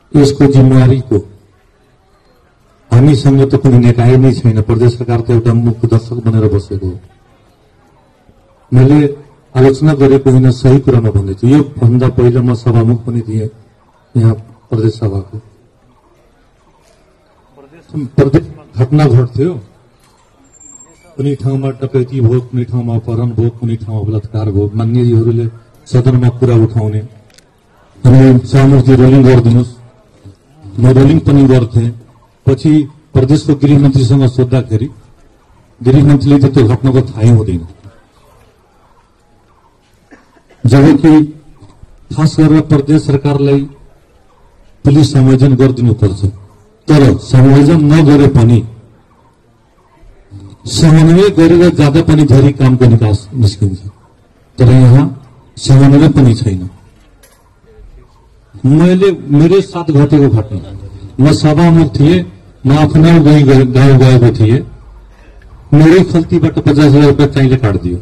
यसको जिम्मेवारीको हामीसँग त कुनै निकाय नै छैन। प्रदेश सरकार त एउटा मुख्य दर्शक बनेर बसेको हो। मैले आलोचना गरेको होइन, सही कुरामा भन्दैछु। यो भन्दा पहिला म सभामुख पनि थिएँ यहाँ प्रदेश सभाको। प्रदेशमा घटना घट्थ्यो, कुनै ठाउँमा डकैती भयो, कुनै ठाउँमा अपहरण भयो, कुनै ठाउँमा बलात्कार भयो। मान्यजीहरूले सदनमा कुरा उठाउने, अनि सभामुखजी रोलिङ गरिदिनुहोस्, म रोलिङ पनि गर्थे। पछि प्रदेशको गृहमन्त्रीसँग सोद्धाखेरि गृहमन्त्रीले त त्यो घटनाको थाहै हुँदैन। जबकि खास गरेर प्रदेश सरकारलाई पुलिस संयोजन गरिदिनुपर्छ, तर संयोजन नगरे पनि समन्वय गरेर ज्यादा पनि धेरै कामको निकास निस्किन्छ। तर यहाँ समन्वय पनि छैन। मैले मेरै साथ घटेको घटना, म सभामुख थिएँ, म आफ्नो गाउँ गएको थिएँ, मेरै खल्तीबाट 50,000 रुपियाँ चाहिँले काटिदियो।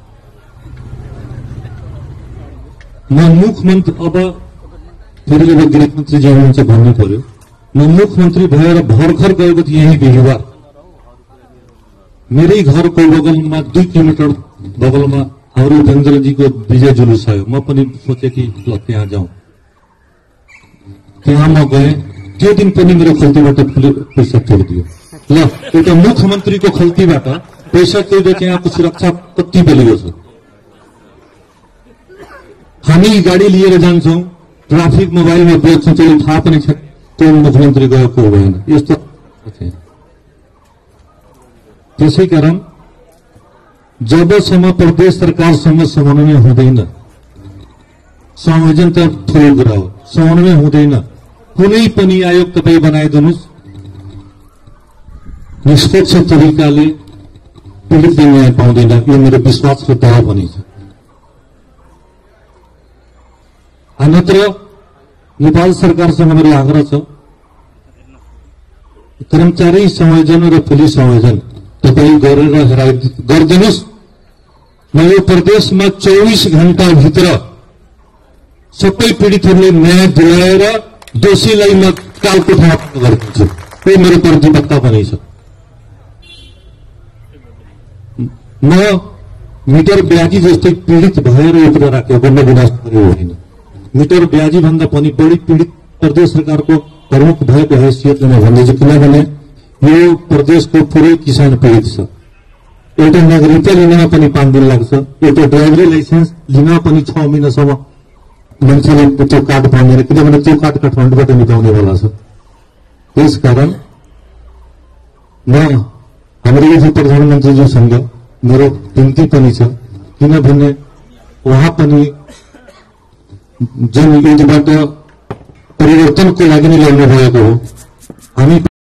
म मुख्यमन्त्री, अब फेरि अब गृहमन्त्री जो हुनुहुन्छ भन्नु पर्यो, म मुख्यमन्त्री भएर भर्खर गएको थिएँ यही बिहिबार। मेरै घरको बगलमा 2 किलोमिटर बगलमा हाम्रो उपेन्द्रजीको विजय जुलुस आयो। म पनि सोचेँ कि ल त्यहाँ जाउँ। त्यहाँ म गएँ, त्यो दिन पनि मेरो खल्तीबाट पैसा तिर्दियो। ल, एउटा मुख्यमन्त्रीको खल्तीबाट पैसा तिर्दा त्यहाँको सुरक्षा कति बलियो छ। हामी गाडी लिएर जान्छौँ, ट्राफिक मोबाइलमा बेच्छौँ, त्यसले थाहा पनि छ त्यो मुख्यमन्त्री गएको भएन। यस्तो त्यसै कारण जबसम्म प्रदेश सरकारसँग समन्वय हुँदैन, संयोजन त ठुलो कुरा हो, समन्वय हुँदैन, कुनै पनि आयोग तपाईँ बनाइदिनुहोस्, निष्पक्ष तरिकाले पीडितले न्याय पाउँदैन। यो मेरो विश्वासको दावा पनि छ। अन्यत्र नेपाल सरकारसँग मेरो आग्रह छ, कर्मचारी संयोजन र पुलिस संयोजन तपाईँ गरेर गरिदिनुहोस्। म यो प्रदेशमा 24 घण्टा भित्र सबै पीडितहरूले न्याय दिलाएर दोषीलाई म कालकोठामा गरिदिन्छु। यो मेरो प्रतिबद्धता पनि छ। म मिटर ब्याजी जस्तै पीडित भएर यो कुरा राखेको गुनासो होइन। मिटर ब्याजी भन्दा पनि बढी पीडित प्रदेश सरकारको प्रमुख भएको हैसियतले म भन्दैछु। किनभने यो प्रदेशको पुरै किसान पीडित छ। एउटा नागरिकता लिनमा पनि 5 दिन लाग्छ, एउटा ड्राइभरी लाइसेन्स लिन पनि 6 महिनासम्म मान्छेले त्यो कार्ड पाउँदैन, किनभने त्यो कार्ड काठमाडौँबाट निकाउनेवाला छ। त्यसकारण म हाम्रो यही प्रधानमन्त्रीज्यूसँग मेरो विन्ती पनि छ, किनभने उहाँ पनि जुन युद्धबाट परिवर्तनको लागि नै लड्नु भएको हो। हामी